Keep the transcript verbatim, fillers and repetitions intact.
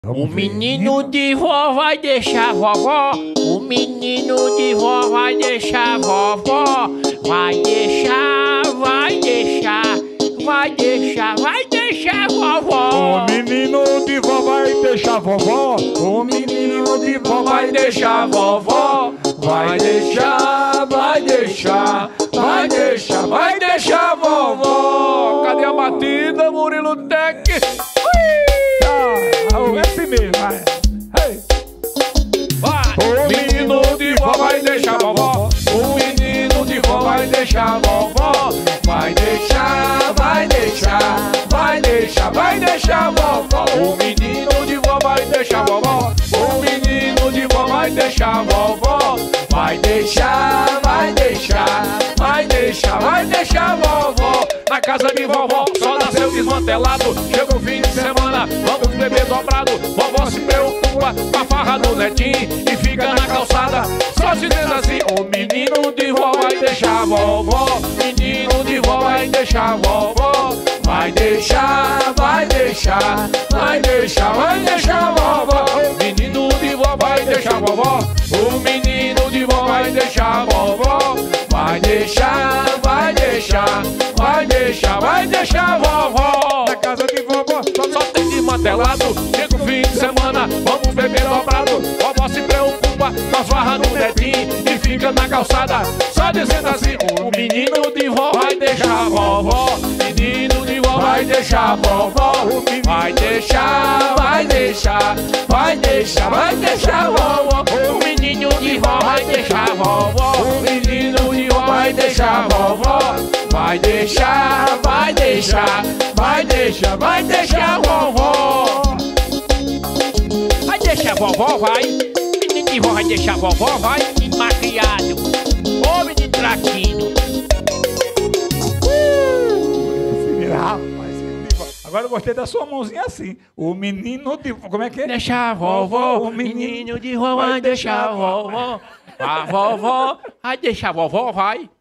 O menino de vó vai deixar vovó. O menino de vó vai deixar vovó. Vai deixar, vai deixar, vai deixar, vai deixar vovó. O menino de vó vai deixar vovó. O menino de vó vai deixar vovó. Vai deixar, vai deixar, vai deixar, vai deixar vovó. Cadê a batida, Murilo Tech? É assim mesmo, vai. Hey. Vai. O menino de vó vai deixar vovó. O menino de vó vai deixar vovó. Vai deixar, vai deixar, vai deixar, vai deixar vovó. O menino de vó vai deixar vovó. O menino de vó vai deixar vovó. Vai deixar, vai deixar, vai deixar, vai deixar vovó. Na casa de vovó só nasceu desmantelado. Chega o fim de semana, vamos beber dobrado. Vovó se preocupa com a farra do netinho e fica na calçada só dizendo assim: o menino de vó vai deixar vovó. Menino de vó vai deixar vovó. Vai deixar, vai deixar, vai deixar, vai deixar vovó. O menino de vó vai deixar vovó. O menino de vó vai deixar vovó. Vai deixar, vai deixar, vai deixar, vai deixar vovó. Na casa de vovó só, só tem desmantelado. Chega o fim de semana, vamos beber dobrado. Vovó se preocupa com as farras no netinho e fica na calçada só dizendo assim: o menino de vó vai deixar vovó. Menino de vó vai deixar vovó. Vai deixar, vai deixar, vai deixar, vai deixar vovó. O menino de vó vai deixar vovó. O menino de vó vai deixar vovó. Vai deixar, vai deixar, vai deixar, vai deixar vovó. Vai deixar vovó, vai. Menino de vó vai deixar vovó, vai. Menino macriado. Ô menino traquino. Agora eu gostei da sua mãozinha assim. O menino de... Como é que é? Deixar vovó. O menino de vó vai deixar vovó. A vovó vai deixar vovó, vai.